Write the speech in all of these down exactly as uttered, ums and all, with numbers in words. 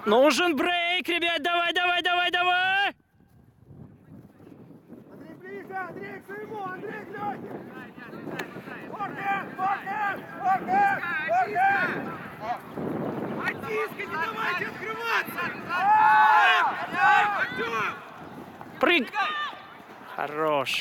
Нужен брейк, ребят, давай, давай, давай, давай! Андрей, ближе, Андрей, к своему, Андрей, к Лёхе! Форхенд, форхенд, форхенд, форхенд! Атиска, не давайте открываться! Прыг! Хорош!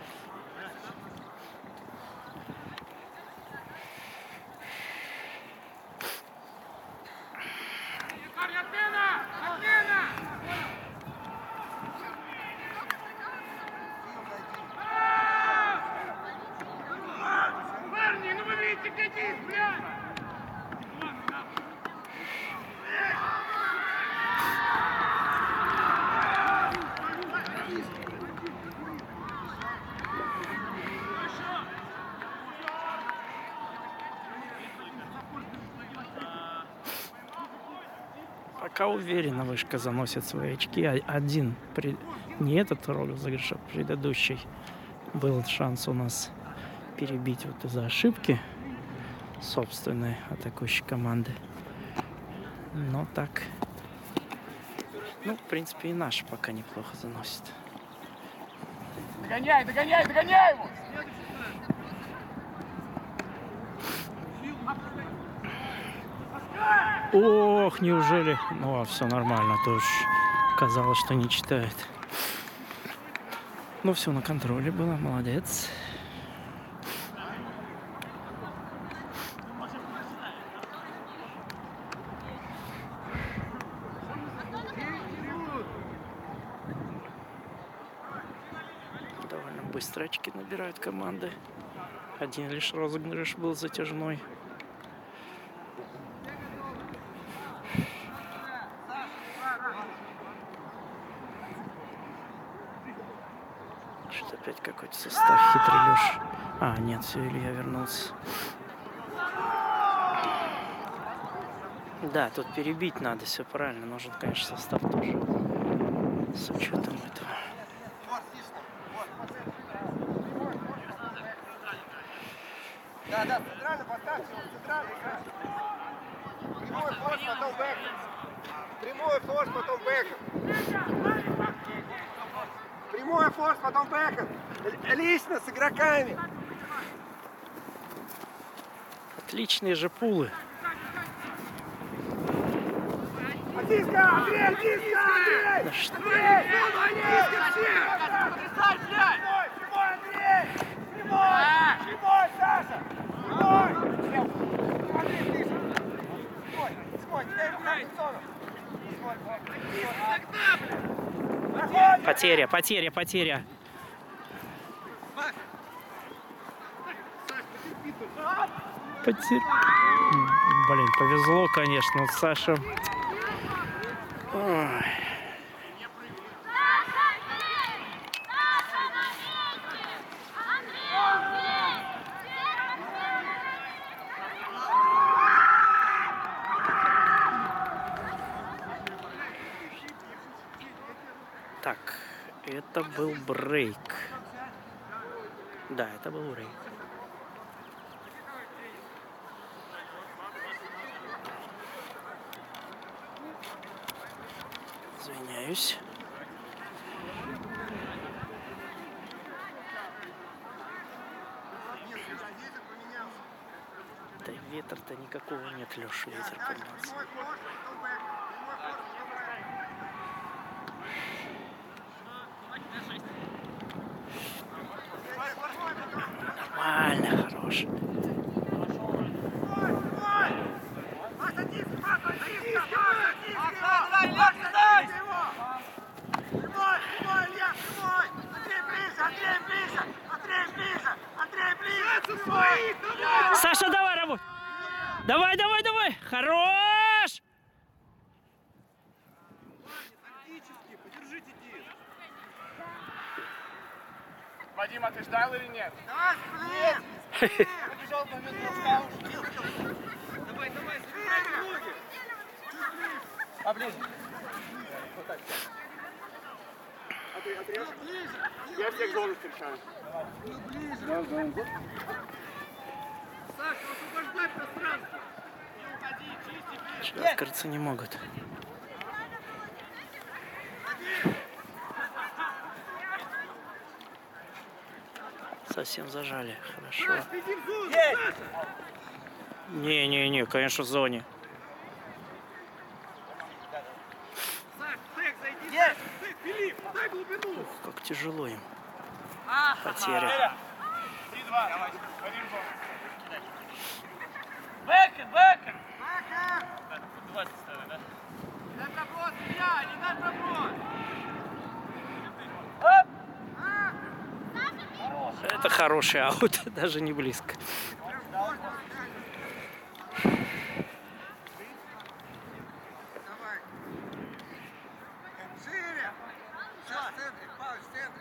Парни, ну вы видите, где здесь, блядь! Пока уверенно Вышка заносит свои очки. Один, при... не этот розыгрыш, а предыдущий. Был шанс у нас перебить вот из-за ошибки собственной атакующей команды. Но так... Ну, в принципе, и наш пока неплохо заносит. Догоняй, догоняй, догоняй его! Ох, неужели? Ну, а все нормально. То уж казалось, что не читает. Ну, все на контроле было. Молодец. Довольно быстро очки набирают команды. Один лишь розыгрыш был затяжной. Что опять какой-то состав хитрый Леш. А, нет, все, Илья вернулся. Да, тут перебить надо, все правильно. Нужен, конечно, состав тоже. С учетом этого. Да, да, центрально поставьте его, центрально. Прямой форс, потом бэкхенд. Прямой форс, потом бэкхенд. Прямой форс, потом бэкхенд. Лично с игроками. Отличные же пулы. Атиска, Андрей, Атиска, Андрей! Да что? Андрей, Атиска, все! Потрясай, блядь! Прямой, Андрей! Прямой! Прямой, Саша! Прямой! Андрей, ближе! Стой, стой, не дай ему красную зону! Стой, Потеря, потеря, потеря. Потеря. Блин, повезло, конечно, вот Саша. Ой. Так, это был брейк. Да, это был брейк. Извиняюсь. Да ветра-то никакого нет, Леша, ветер поднялся. Нормально, хорош. Саша, давай работай! Давай, давай, давай! Хорош! Вадим, а ты ждал или нет? Давай, блин! Побежал в момент броска. Давай, давай, собирай ноги. Поближе. Вот так. А ты отрежь? Я всех зону встречаю. Давай. Ближе. Саша, освобождай пространство. Открыться не могут. Совсем зажали. Хорошо. Иди в зону, Саша! Не-не-не, конечно, в зоне. Саш, Тек, зайди, Саша! Тек, Филипп, дай глубину! Ух, как тяжело им. А, Потеря. три-два. Давай, один гол. Бэкер, бэкер! Бэкер! Дай проброс, Илья, не дай проброс! Оп! Это хороший аут, даже не близко. Давай. Шире! Сейчас, в центре, Павел, в центре.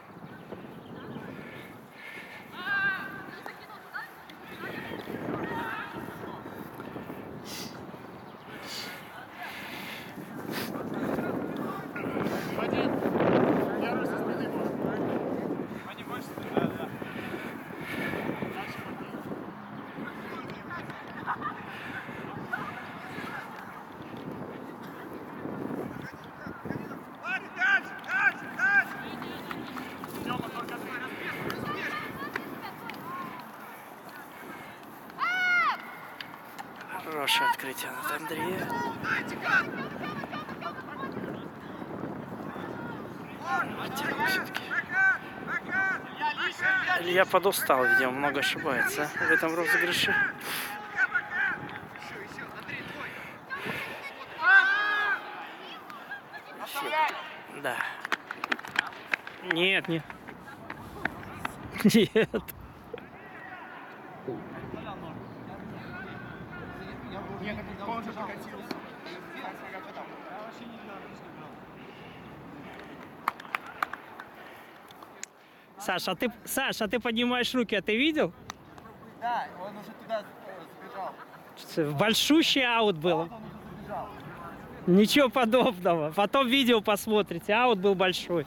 Ладно, дальше, дальше, дальше! Тёма, только разбег, Хорошее открытие от Андрея. дайте газ! Потянул все-таки. Бэкер, бэкер! Я лишний, Илья подустал, видимо, много ошибается в этом розыгрыше. я бэкер! Еще, еще, Андрей, твой! Оставляй! Да. Нет, нет. Нет. Нет, он же покатился. Саша, а ты, Саша, а ты поднимаешь руки, а ты видел? Да, он уже туда сбежал. Большущий аут был. Он уже забежал. Ничего подобного. Потом видео посмотрите. Аут был большой.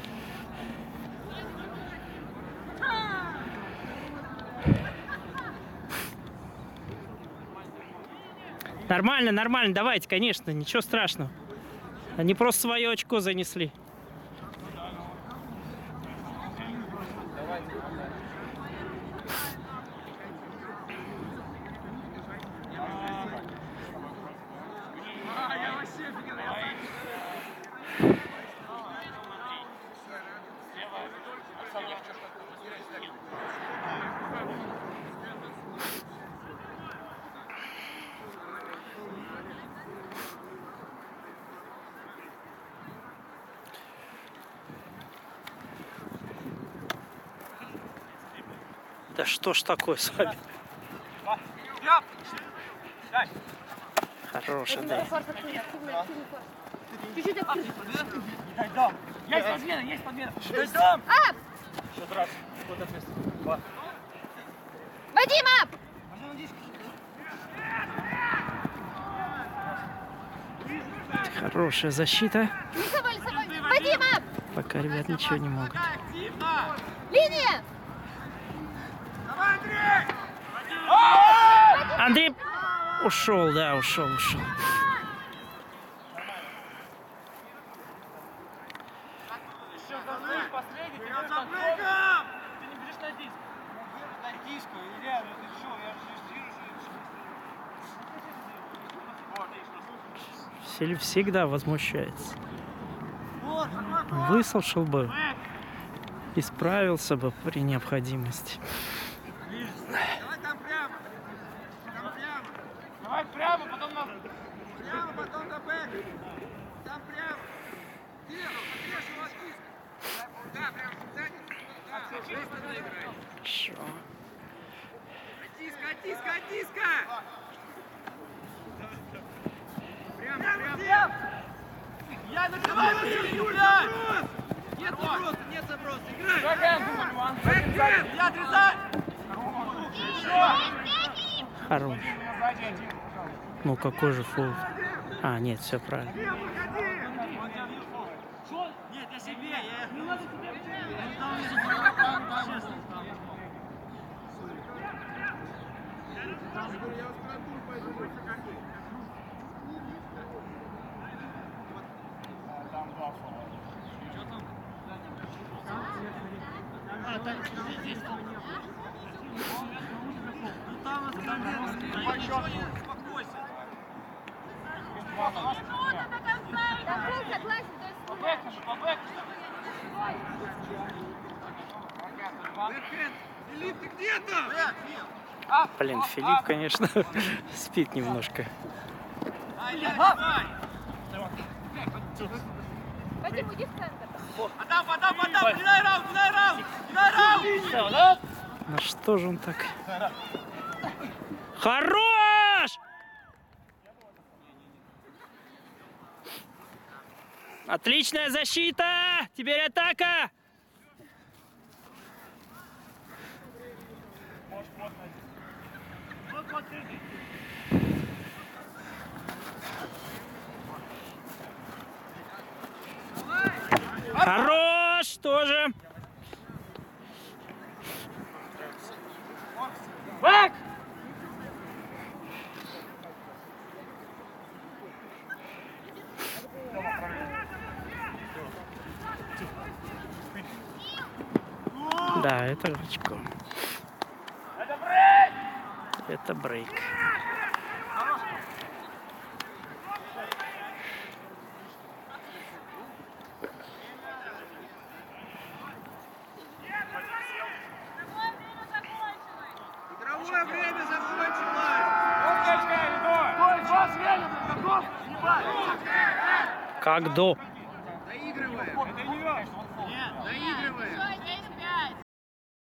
Нормально, нормально. Давайте, конечно, ничего страшного. Они просто свое очко занесли. Да что ж такое с вами? Хороший, да. Чуть-чуть открыть. Есть подмена, есть подмена. Дойдем! Ап! Вадим, ап! Хорошая защита. Не собой, не собой. Вадим, ап! Пока ребят ничего не могут. Активно! Линия! Давай, Андрей! Андрей ушел, да, ушел, ушел. Еще заслышь последний, ты за бэком! Ты не бежишь на диск. На диску, Илья, ну ты что, я же вижу, Сель всегда возмущается. Вот, Выслушал бы, исправился бы при необходимости. давай там прямо. Там прямо. Давай прямо, потом на... Прямо, потом на бэк. Там прямо. Диего, отрежь его от диска. Да, прямо сзади. Да, отскочи, туда играй. Хорошо. От диска, от диска, от диска. Прямо, прямо, прямо. Я накрываю Юля! Нет заброса, нет заброса, играй! Бэкхенд! Я отрезаю! Хорош. Ну какой же фол? А, нет, все правильно. Нет, я себе, я... Там два фола. Добро, согласен, то есть... Филипп, ты где-то? Блин, Филипп, конечно, спит немножко. Вадим, уйди в центр. Адам, Адам, Адам, кидай раунд, кидай раунд, кидай раунд! Ну что же он так? Хорош! Отличная защита! Теперь атака! Хорош! Тоже! Бэк! Да, это очко. Это брейк! Это брейк. Игровое время закончилось! Стой, два время, готов? Снимай! Как до. Доигрываем! Доигрываем!